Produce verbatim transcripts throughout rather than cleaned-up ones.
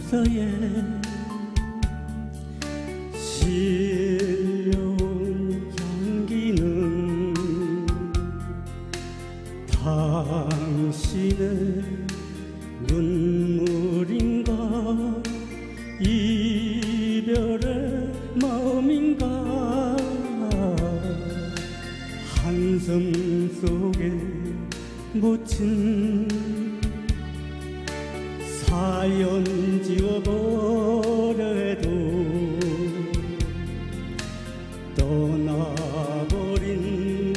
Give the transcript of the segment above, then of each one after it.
서예 실려온 향기는 당신의 눈물인가 이별의 마음인가 한숨 속에 묻힌 사연 지워버려도 떠나버린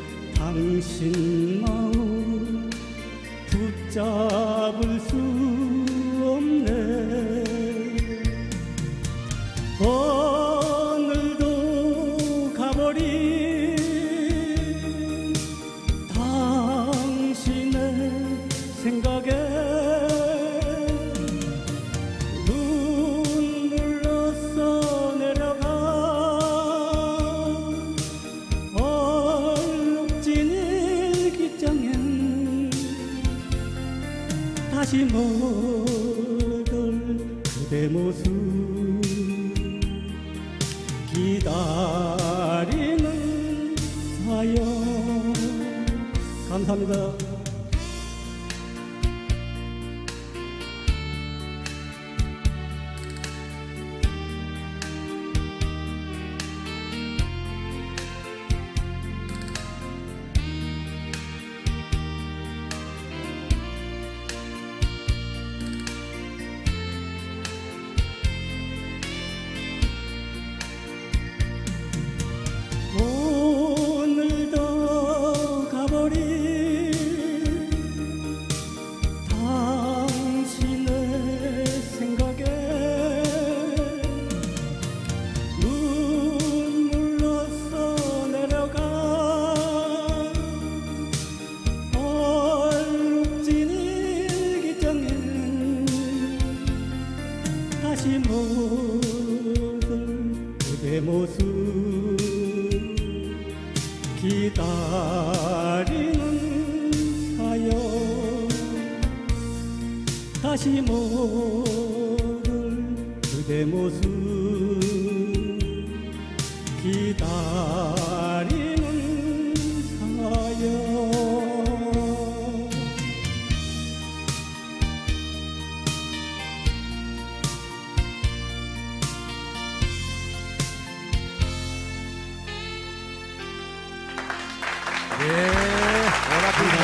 당신 마음 붙잡을 수 없네. 오늘도 가버린 당신의 생각에 눈물로써 내려가 얼룩진 일기장엔 다시 못 올 그대 모습 기다리는 사연. 감사합니다. 오늘도 가버린 당신의 생각에 눈물로써 내려가 얼룩진 일기장엔 다시 못 올 그대 모습 기다리는 사연. 다시 못 올 그대 모습 기다리는 사연. 예, 워낙